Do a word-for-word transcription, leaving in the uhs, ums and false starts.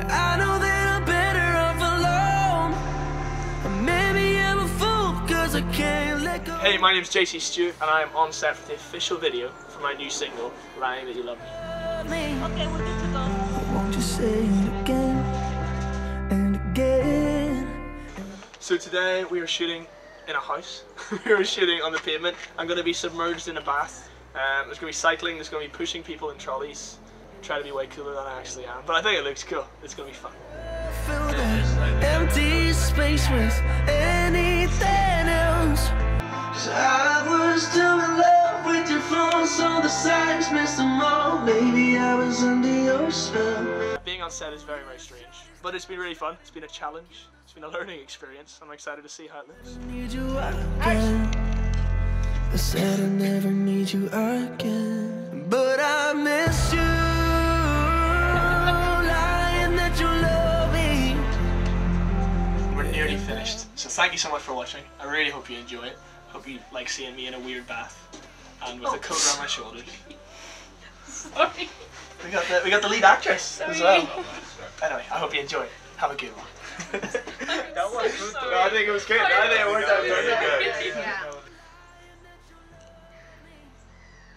I know that I'm better off alone. And maybe I'm a fool cause I can't let go. Hey, my name's J C Stewart and I'm on set for the official video for my new single, Lying That You Love Me. Okay, we're good to go. Won't you say it again and again? So today we are shooting in a house. We are shooting on the pavement. I'm going to be submerged in a bath. Um, there's going to be cycling, there's going to be pushing people in trolleys. Try to be way cooler than I actually am, but I think it looks cool. It's going to be fun. Fill that empty space with anything else. 'Cause I was doing love with your flaws, so the signs missed them all. Maybe I was under your spell. Being on set is very, very strange, but it's been really fun. It's been a challenge. It's been a learning experience. I'm excited to see how it looks. Need you again. I said I never need you again, but I miss you. Lying that you love me. We're nearly finished, so thank you so much for watching. I really hope you enjoy it. Hope you like seeing me in a weird bath and with oh. a coat around my shoulders. Sorry. We got the we got the lead actress Sorry. as well. Anyway, I hope you enjoy it. Have a good one. That was good. No, I think it was great. I think it worked out really good. Yeah.